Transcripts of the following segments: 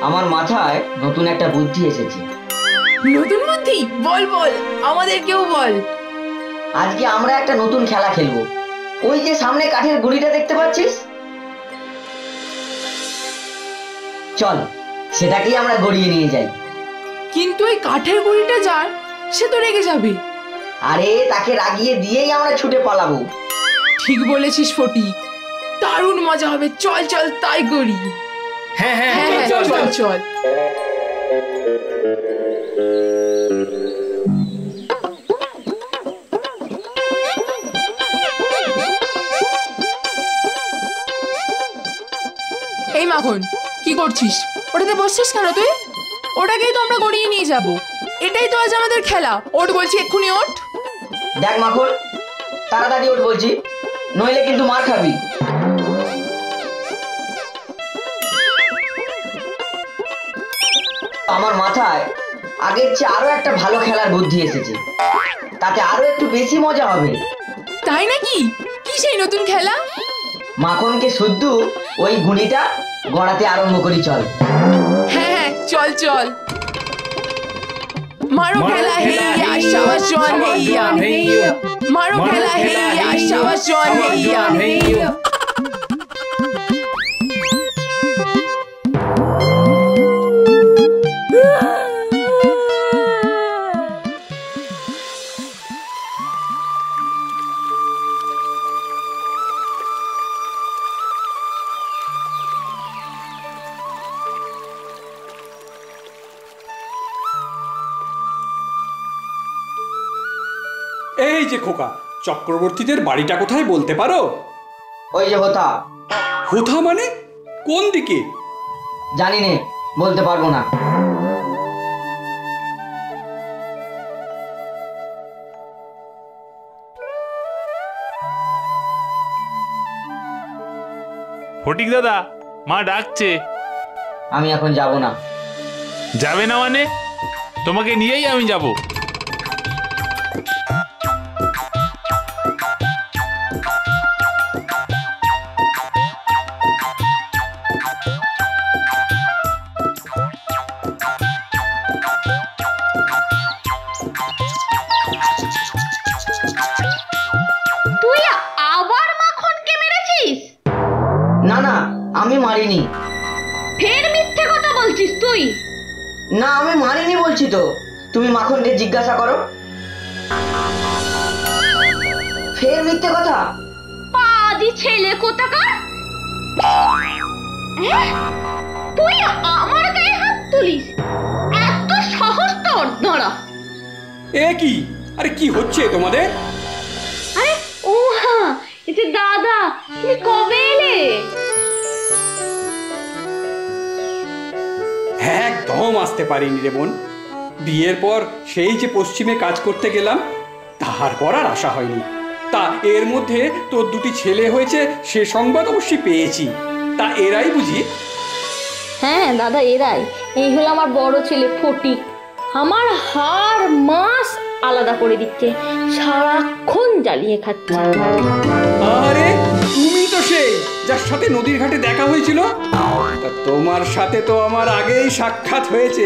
আমার মাথায় নতুন একটা বুদ্ধি এসেছে। নতুন বুদ্ধি? বল বল, আমাদেরকেও বল। আজকে আমরা একটা নতুন খেলা খেলবো। ওই যে সামনে কাঠের গুড়িটা দেখতে পাচ্ছিস, চল সেটাকেই আমরা গড়িয়ে নিয়ে যাই। কিন্তু ওই কাঠের গুড়িটা যার, সে তো রেগে যাবে। আরে তাকে রাগিয়ে দিয়েই আমরা ছুটে পালাবো। ঠিক বলেছিস ফটিক, দারুণ মজা হবে। চল চল তাই করি। হ্যাঁ হ্যাঁ হ্যাঁ চল চল চল। এই মাখন, কি করছিস? ওটাতে বসছিস কেন তুই? ওটাকেই তো আমরা গড়িয়ে নিয়ে যাব। এটাই তো আজ আমাদের খেলা। ওঠ বলছি, এক্ষুনি ওঠ। দেখ মাখন, তাড়াতাড়ি ওঠ বলছি, নইলে কিন্তু মার খাবি। আমার মাথায় আগের চেয়ে আরো একটা ভালো খেলার বুদ্ধি এসেছে, তাতে আরো একটু বেশি মজা হবে। তাই নাকি? কি সেই নতুন খেলা? মাখনকে শুদ্ধ ওই গুণিটা গড়াতে আরম্ভ করি, চল। হ্যাঁ হ্যাঁ চল চল। মারো খেলা হেইয়া, শাবাশ জওয়ান হেইয়া। মারো খেলা হেইয়া, শাবাশ জওয়ান হেইয়া। এই যে খোকা, চক্রবর্তীদের বাড়িটা কোথায় বলতে পারো? ওই যে হোথা। হোথা মানে কোন দিকে? জানি নে, বলতে পারবো না। ফটিক দাদা, মা ডাকছে। আমি এখন যাব না। যাবে না মানে? তোমাকে নিয়েই আমি যাব। না না, আমি মারিনি। ফের মিথ্যে কথা বলছিস তুই? না, আমি মারিনি বলছি তো। তুমি মাখনকে জিজ্ঞাসা করো। ফের মিথ্যে কথা? পাজি ছেলে কোথাকার! তুই আমার গায়ে হাত তুলিস? এত সাহস তোর! দাঁড়া। এ কি? আরে কি হচ্ছে তোমাদের? আরে ও হ্যাঁ, এই যে দাদা, তুমি কবে এলে? একদম আসতে পারিনি রে বোন। বিয়ের পর সেই যে পশ্চিমে কাজ করতে গেলাম, তারপর আর আসা হয়নি। তা এর মধ্যে তোর দুটি ছেলে হয়েছে, সে সংবাদ অবশ্যই পেয়েছি। তা এরাই বুঝি? হ্যাঁ দাদা, এরাই। এই হলো আমার বড় ছেলে ফটিক। আমার হাড় মাস আলাদা করে দিচ্ছে, সারাক্ষণ জ্বালিয়ে খাচ্ছে। আরে তুমি তো সেই যার সাথে নদীর ঘাটে দেখা হয়েছিল। তা তোমার সাথে তো আমার আগেই সাক্ষাৎ হয়েছে।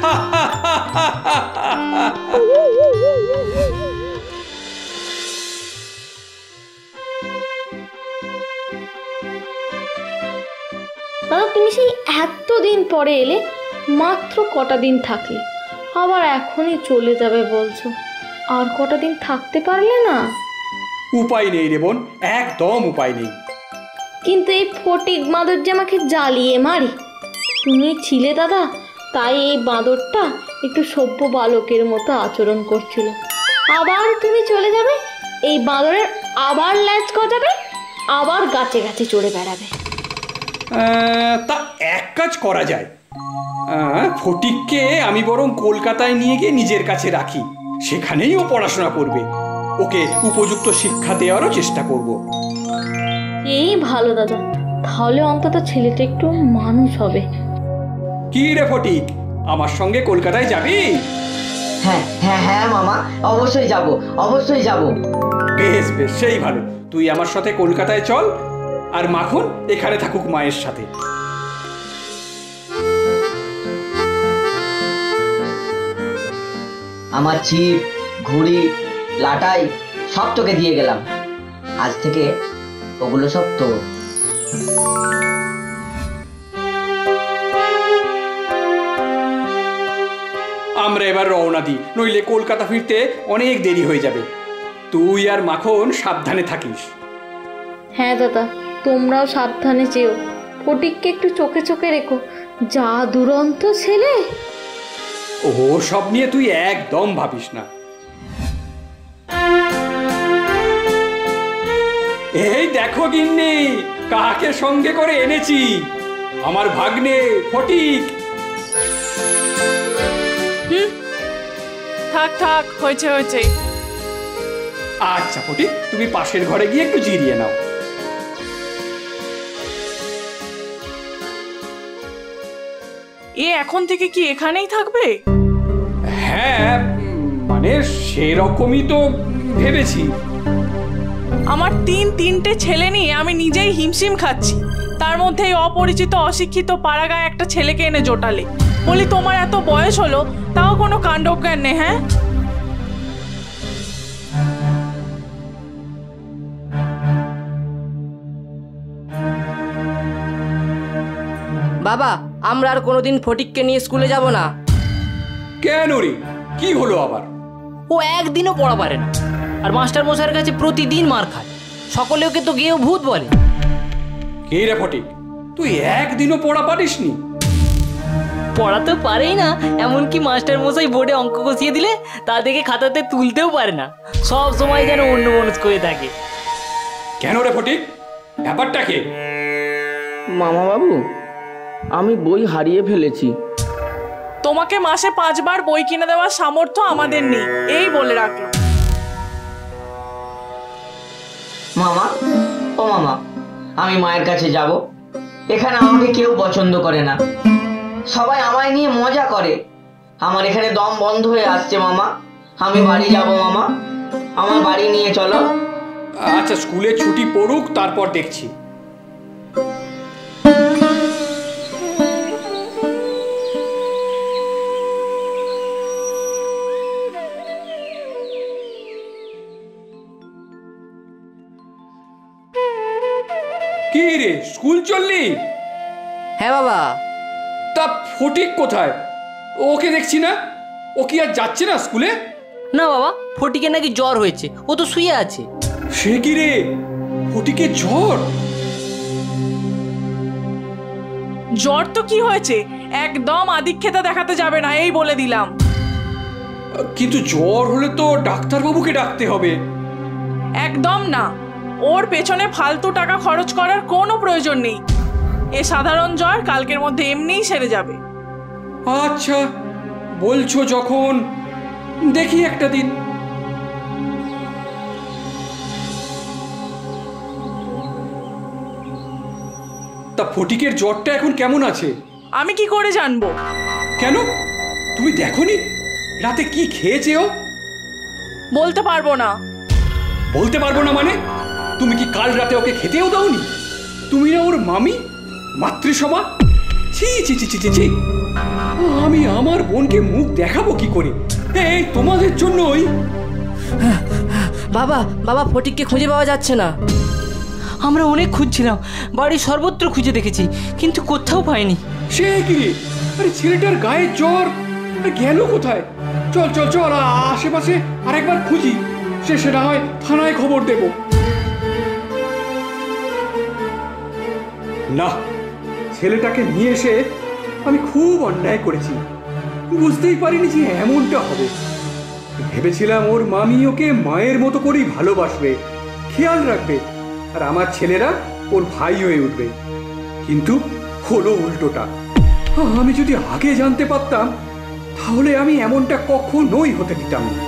দাদা, তুমি সেই এতদিন পরে এলে, মাত্র কটা দিন থাকলে, আবার এখনই চলে যাবে বলছো। আর কটা দিন থাকতে পারলে না? উপায় নেই রে বোন, একদম উপায় নেই। কিন্তু এই ফটিক বাঁদর যে আমাকে জ্বালিয়ে মারে। তুমি ছিলে দাদা, তাই এই বাঁদরটা একটু সভ্য বালকের মতো আচরণ করছিল। আবার তুমি চলে যাবে, এই বাঁদরের আবার ল্যাজ গজাবে, আবার গাছে গাছে চড়ে বেড়াবে। তা এক কাজ করা যায়, ফটিককে আমি বরং কলকাতায় নিয়ে গিয়ে নিজের কাছে রাখি। সেখানেই ও পড়াশোনা করবে। ওকে উপযুক্ত শিক্ষা দেওয়ারও চেষ্টা করব। এই ভালো দাদা, তাহলে অন্তত ছেলেটা একটু মানুষ হবে। কি রে ফটিক, আমার সঙ্গে কলকাতায় যাবি? হ্যাঁ হ্যাঁ হ্যাঁ মামা, অবশ্যই যাব, অবশ্যই যাব। বেশ বেশ, সেই ভালো। তুই আমার সাথে কলকাতায় চল, আর মাখন এখানে থাকুক মায়ের সাথে। আমার ছিপ, ঘুড়ি, লাটাই সব তোকে দিয়ে গেলাম। আজ থেকে ওগুলো সব তোর। আমরা এবার রওনা দিই, নইলে কলকাতা ফিরতে অনেক দেরি হয়ে যাবে। তুই আর মাখন সাবধানে থাকিস। হ্যাঁ দাদা, তোমরাও সাবধানে যেও। ফটিককে একটু চোখে চোখে রেখো, যা দুরন্ত ছেলে। ও সব নিয়ে তুই একদম ভাবিস না। এই দেখো গিন্নি, কাকে সঙ্গে করে এনেছি, আমার ভাগ্নে ফটিক। থাক থাক, হয়েছে হয়েছে। আচ্ছা ফটিক, তুমি পাশের ঘরে গিয়ে একটু জিরিয়ে নাও। এ এখন থেকে কি এখানেই থাকবে? হ্যাঁ, মানে সেরকমই তো ভেবেছি। আমার তিনটে ছেলে নিয়ে আমি নিজেই হিমশিম খাচ্ছি, তার মধ্যে এই অপরিচিত অশিক্ষিত পাড়াগায় একটা ছেলেকে এনে জোটালে। বলি তোমার এত বয়স হলো, তাও কোনো কাণ্ডজ্ঞান নেই? হ্যাঁ, বাবা, আমরা আর কোনোদিন ফটিককে নিয়ে স্কুলে যাব না। কেন রে, কি হলো আবার? ও একদিনও পড়া পারে না, আর মাস্টার মশাইয়ের কাছে প্রতিদিন মার খায়। সকলে ওকে তো গেয়েও ভূত বলে। কে রে ফটিক, তুই একদিনও পড়া পারিসনি? পড়া তো পারেই না, এমনকি মাস্টার মশাই বোর্ডে অঙ্ক কষিয়ে দিলে তা দেখে খাতাতে তুলতেও পারে না। সব সময় যেন অন্যমনস্ক হয়ে থাকে। কেন রে ফটিক, ব্যাপারটা কে? মামা বাবু, আমি বই হারিয়ে ফেলেছি। তোমাকে মাসে 5 বার বই কিনে দেওয়ার সামর্থ্য আমাদের নেই, এই বলে রাখলো। মামা, ও মামা, আমি মায়ের কাছে যাব। এখানে আমাকে কেউ পছন্দ করে না, সবাই আমায় নিয়ে মজা করে। আমার এখানে দম বন্ধ হয়ে আসছে মামা, আমি বাড়ি যাব মামা, আমার বাড়ি নিয়ে চলো। আচ্ছা, স্কুলে ছুটি পড়ুক, তারপর দেখছি। কি রে, স্কুল চললি? হ্যাঁ বাবা। তা ফটিক কোথায়? ওকে দেখছি না। ও কি আর যাচ্ছে না স্কুলে? না বাবা, ফটিকে নাকি জ্বর হয়েছে, ও তো শুয়ে আছে। সে কি রে, ফটিকের জ্বর? জ্বর তো কি হয়েছে, একদম আদিক্ষেতা দেখাতে যাবে না, এই বলে দিলাম। কিন্তু জ্বর হলে তো ডাক্তারবাবুকে ডাকতে হবে। একদম না, ওর পেছনে ফালতু টাকা খরচ করার কোনো প্রয়োজন নেই। এ সাধারণ জ্বর, কালকের মধ্যে এমনিই সেরে যাবে। আচ্ছা বলছো যখন, দেখি একটা দিন। তা ফটিকের জ্বরটা এখন কেমন আছে? আমি কি করে জানবো? কেন, তুমি দেখোনি রাতে কি খেয়েছে ও? বলতে পারবো না। বলতে পারবো না মানে? তুমি কি কাল রাতে ওকে খেতেও দাওনি? তুমি না ওর মামি, মাতৃসভা? ছি ছি ছি ছি ছি, আমি আমার বোনকে মুখ দেখাবো কি করে? এই তোমাদের জন্যই। বাবা বাবা, ফটিককে খুঁজে পাওয়া যাচ্ছে না। আমরা অনেক খুঁজছিলাম, বাড়ির সর্বত্র খুঁজে দেখেছি, কিন্তু কোথাও পাইনি। সে কি রে, আরে ছেলেটার গায়ে জ্বর, গেল কোথায়? চল চল চল, আশেপাশে আরেকবার খুঁজি, সে না হয় থানায় খবর দেব। না, ছেলেটাকে নিয়ে এসে আমি খুব অন্যায় করেছি। বুঝতেই পারিনি যে এমনটা হবে। ভেবেছিলাম ওর মামি ওকে মায়ের মতো করেই ভালোবাসবে, খেয়াল রাখবে, আর আমার ছেলেরা ওর ভাই হয়ে উঠবে। কিন্তু হলো উল্টোটা। আমি যদি আগে জানতে পারতাম, তাহলে আমি এমনটা কখনোই হতে দিতাম না।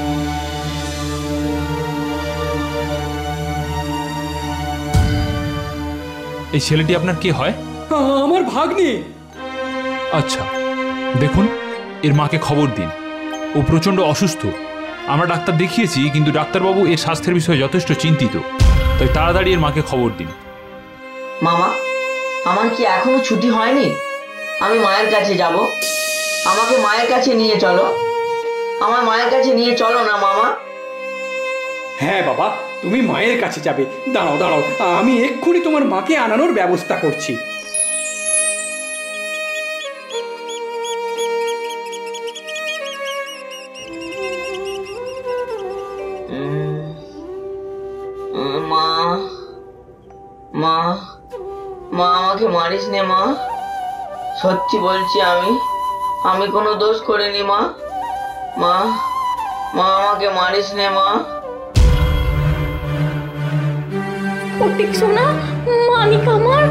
এই ছেলেটি আপনার কে হয়? আমার ভাগ্নে। আচ্ছা, দেখুন, এর মাকে খবর দিন। ও প্রচণ্ড অসুস্থ। আমরা ডাক্তার দেখিয়েছি, কিন্তু ডাক্তারবাবু এর স্বাস্থ্যের বিষয়ে যথেষ্ট চিন্তিত। তাই তাড়াতাড়ি এর মাকে খবর দিন। মামা, আমার কি এখনো ছুটি হয়নি? আমি মায়ের কাছে যাব, আমাকে মায়ের কাছে নিয়ে চলো। আমার মায়ের কাছে নিয়ে চলো না মামা। হ্যাঁ বাবা, তুমি মায়ের কাছে যাবে। দাঁড়াও দাঁড়াও, আমি এক্ষুনি তোমার মাকে আনানোর ব্যবস্থা করছি। মা মা মা আমাকে মারিস নে মা, সত্যি বলছি আমি কোনো দোষ করিনি মা। মা মা আমাকে মারিস নে মা। ফটিক সোনা, মানিক আমার।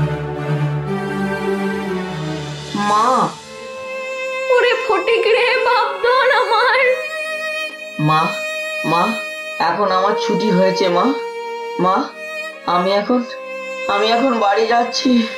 মা ওরে ফটিক রে, বাপধন আমার। মা মা এখন আমার ছুটি হয়েছে মা। মা আমি এখন বাড়ি যাচ্ছি।